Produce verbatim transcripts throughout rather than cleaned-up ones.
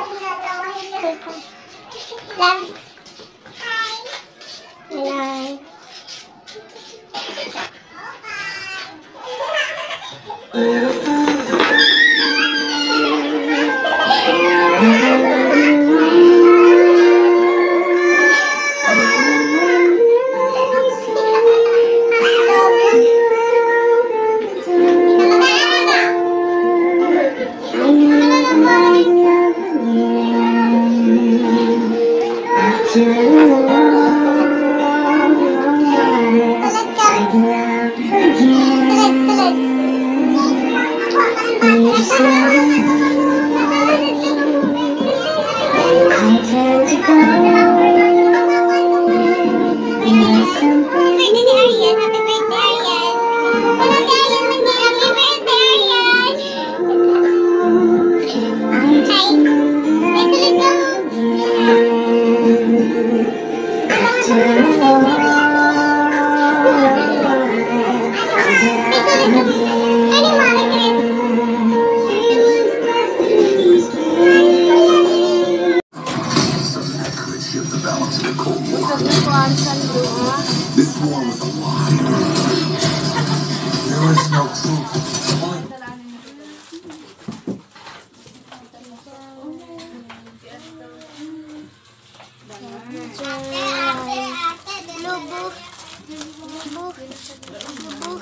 Love. Hello. This war was a lie. There is no truth. Lubuk. Lubuk. Lubuk.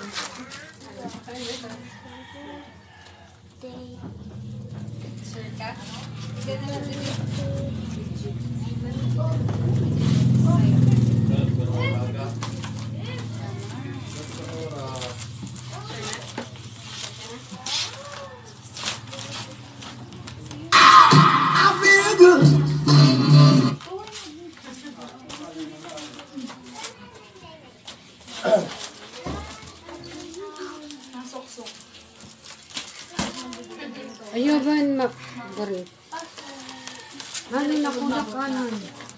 Ayaw ba na garin? Halin na ko na kanan.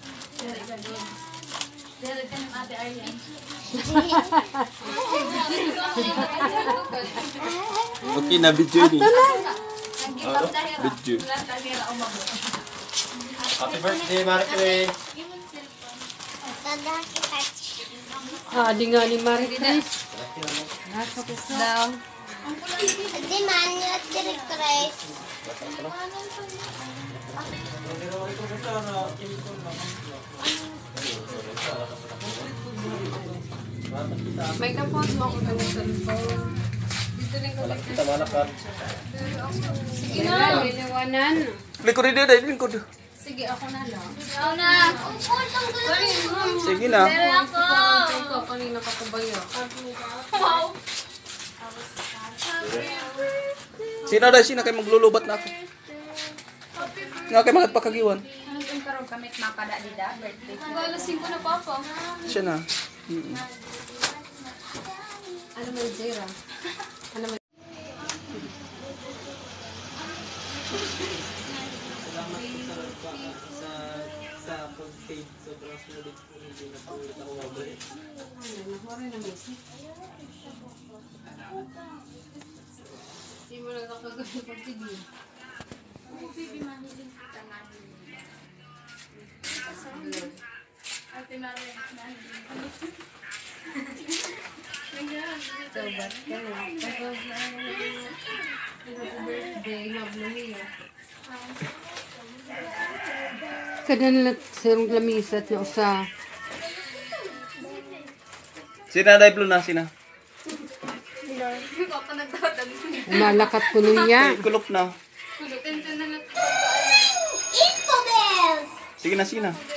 Okay na video ni. Video. Happy birthday, Marquez. Ah, di nga ni Marquez. Nasok daw. Di man niya direct. May kapos mo ako ng cellphone. Dito rin ko lang. Kita mana kan? Sige na, liliwanan. Likod dia dah, likod. Sige, ako na lang. Ako na. Sige na. Ako. Ikaw, kanina ka kubayo. Wow. Sino dah sino kay maglulubat na ako? Nga kay mga pakagiwan. Ano yung karong kamit makada dida birthday? Wala singko na papa. Siya na. Mm. Ano may zera? Ano may... sa pag-page sobrang sulit po hindi na po ulit ako mabalik. Nakuha na mesi. Hindi mo lang ako gawin pag-tigil. Ako bibi mahiling kita namin. Ate Maria nahiling. So, ba't ka na? Tapos na happy birthday, mabluhi. Kada na sirong lamisat na usa. Sina dai blue na sina. Umalakat ko niya. Ay, kulop na. Info bells. Sige na sina.